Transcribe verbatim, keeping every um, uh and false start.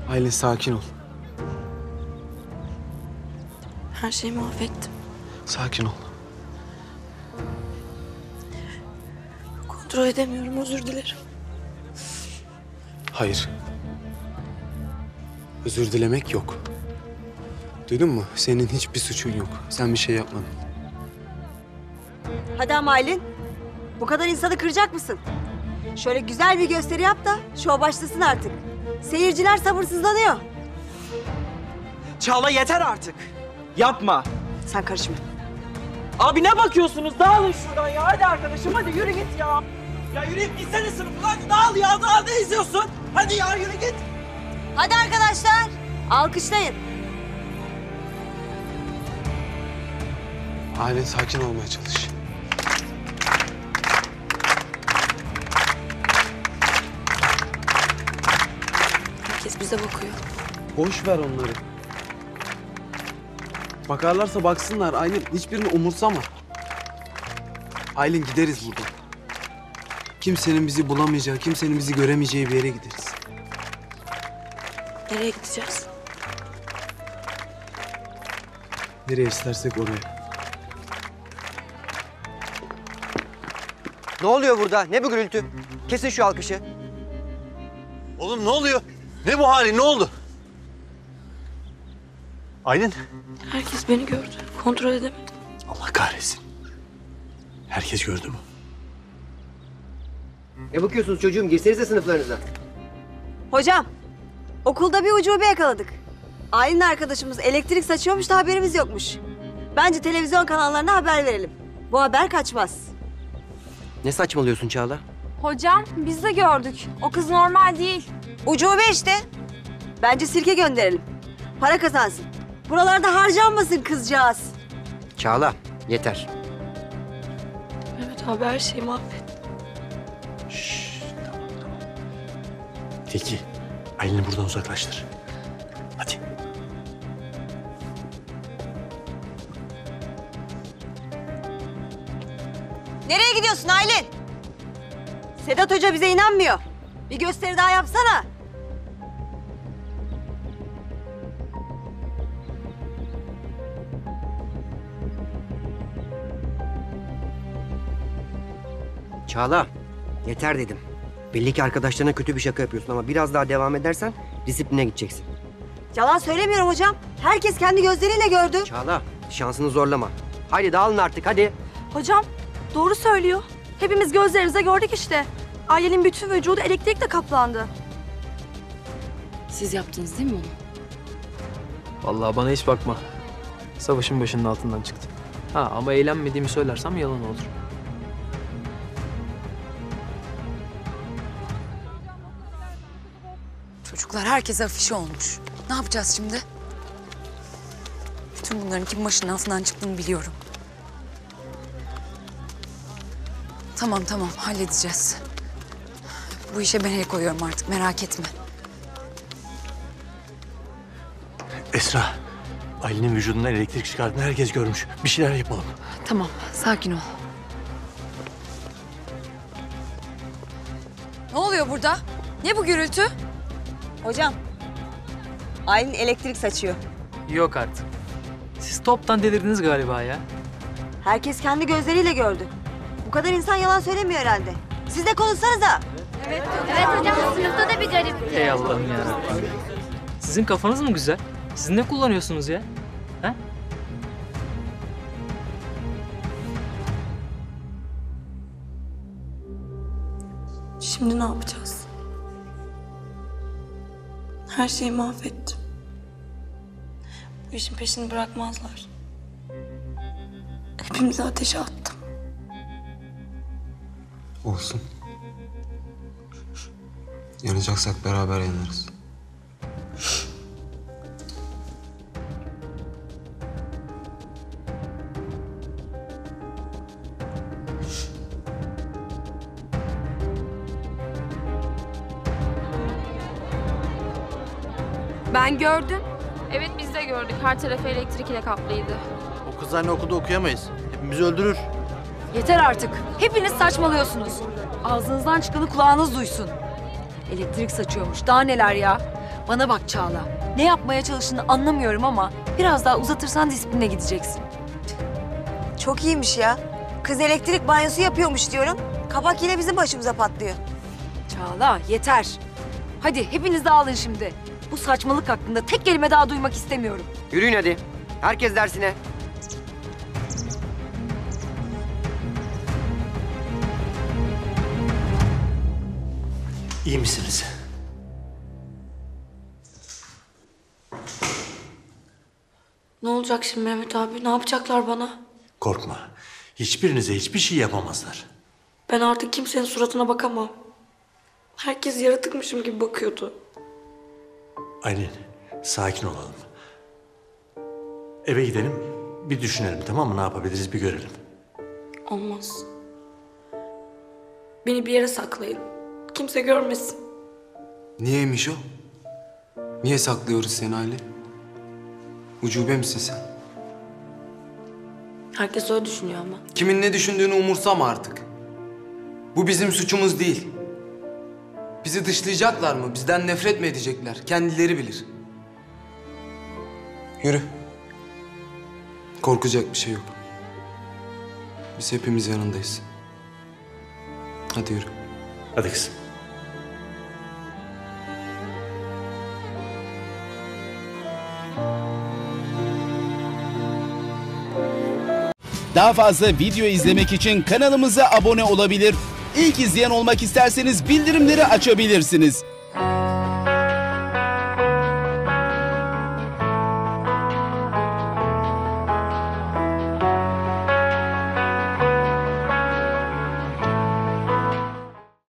Aylin sakin ol. Her şeyi mahvettim. Sakin ol. Kontrol edemiyorum, özür dilerim. Hayır. Özür dilemek yok. Duydun mu? Senin hiçbir suçun yok. Sen bir şey yapmadın. Hadi ama Aylin. Bu kadar insanı kıracak mısın? Şöyle güzel bir gösteri yap da şov başlasın artık. Seyirciler sabırsızlanıyor. Çağla yeter artık. Yapma. Sen karışma. Abi ne bakıyorsunuz? Dağılın şuradan ya. Hadi arkadaşım hadi yürü git ya. Ya yürüyüp gitsene sınıfına. Hadi dağıl ya. Dağıl ne izliyorsun? Hadi ya yürü git. Hadi arkadaşlar. Alkışlayın. Aylin sakin olmaya çalış. Herkes bize bakıyor. Boş ver onları. Bakarlarsa baksınlar. Aylin hiçbirini umursama. Aylin gideriz buradan. Kimsenin bizi bulamayacağı, kimsenin bizi göremeyeceği bir yere gideriz. Nereye gideceğiz? Nereye istersek oraya. Ne oluyor burada? Ne bu gürültü? Kesin şu alkışı. Oğlum ne oluyor? Ne bu hali? Ne oldu? Aylin. Herkes beni gördü. Kontrol edemedim. Allah kahretsin. Herkes gördü mü? Ne bakıyorsunuz çocuğum? Girsenize sınıflarınıza. Hocam, okulda bir ucube yakaladık. Aylin arkadaşımız elektrik saçıyormuş da haberimiz yokmuş. Bence televizyon kanallarına haber verelim. Bu haber kaçmaz. Ne saçmalıyorsun Çağla? Hocam biz de gördük. O kız normal değil. Ucube işte. Bence sirke gönderelim. Para kazansın. Buralarda harcanmasın kızcağız. Çağla, yeter. Mehmet abi her şeyi mahvetti. Şşş, tamam tamam. Tilki, Aylin'i buradan uzaklaştır. Hadi. Nereye gidiyorsun Aylin? Sedat Hoca bize inanmıyor. Bir gösteri daha yapsana. Çağla, yeter dedim. Belli ki arkadaşlarına kötü bir şaka yapıyorsun ama biraz daha devam edersen disipline gideceksin. Yalan söylemiyorum hocam. Herkes kendi gözleriyle gördü. Çağla, şansını zorlama. Haydi dağılın artık, hadi. Hocam doğru söylüyor. Hepimiz gözlerimize gördük işte. Ailenin bütün vücudu elektrikle kaplandı. Siz yaptınız değil mi onu? Vallahi bana hiç bakma. Savaşın başının altından çıktı. Ha ama eğlenmediğimi söylersem yalan olur. Çocuklar herkes afişe olmuş. Ne yapacağız şimdi? Bütün bunların kim başının altından çıktığını biliyorum. Tamam tamam halledeceğiz. Bu işe ben el koyuyorum artık merak etme. Esra, Aylin'in vücudundan elektrik çıkardığını herkes görmüş. Bir şeyler yapalım. Tamam sakin ol. Ne oluyor burada? Ne bu gürültü? Hocam, Aylin elektrik saçıyor. Yok artık. Siz toptan delirdiniz galiba ya. Herkes kendi gözleriyle gördü. Bu kadar insan yalan söylemiyor herhalde. Siz de konuşsanıza. Evet hocam sınıfta da bir garip. Ey Allah'ım yarabbim. Sizin kafanız mı güzel? Siz ne kullanıyorsunuz ya? Ha? Şimdi ne yapacağız? Her şeyi mahvettim. Bu işin peşini bırakmazlar. Hepimizi ateşe attım. Olsun. Yanacaksak beraber yanarız. Ben gördüm. Evet biz de gördük. Her tarafı elektrik ile kaplıydı. O kız anne okulda okuyamayız. Hepimizi öldürür. Yeter artık. Hepiniz saçmalıyorsunuz. Ağzınızdan çıkanı kulağınız duysun. Elektrik saçıyormuş. Daha neler ya? Bana bak Çağla. Ne yapmaya çalıştığını anlamıyorum ama biraz daha uzatırsan disipline gideceksin. Çok iyiymiş ya. Kız elektrik banyosu yapıyormuş diyorum. Kabak yine bizim başımıza patlıyor. Çağla yeter. Hadi hepiniz dağılın şimdi. Bu saçmalık hakkında tek kelime daha duymak istemiyorum. Yürüyün hadi. Herkes dersine. İyi misiniz? Ne olacak şimdi Mehmet abi? Ne yapacaklar bana? Korkma. Hiçbirinize hiçbir şey yapamazlar. Ben artık kimsenin suratına bakamam. Herkes yaratıkmışım gibi bakıyordu. Aylin, sakin olalım. Eve gidelim, bir düşünelim, tamam mı? Ne yapabiliriz bir görelim. Olmaz. Beni bir yere saklayın. Kimse görmesin. Niyeymiş o? Niye saklıyoruz seni Aylin? Ucube misin sen? Herkes öyle düşünüyor ama. Kimin ne düşündüğünü umursama artık. Bu bizim suçumuz değil. Bizi dışlayacaklar mı? Bizden nefret mi edecekler? Kendileri bilir. Yürü. Korkacak bir şey yok. Biz hepimiz yanındayız. Hadi yürü. Hadi kızım. Daha fazla video izlemek için kanalımıza abone olabilir. İlk izleyen olmak isterseniz bildirimleri açabilirsiniz.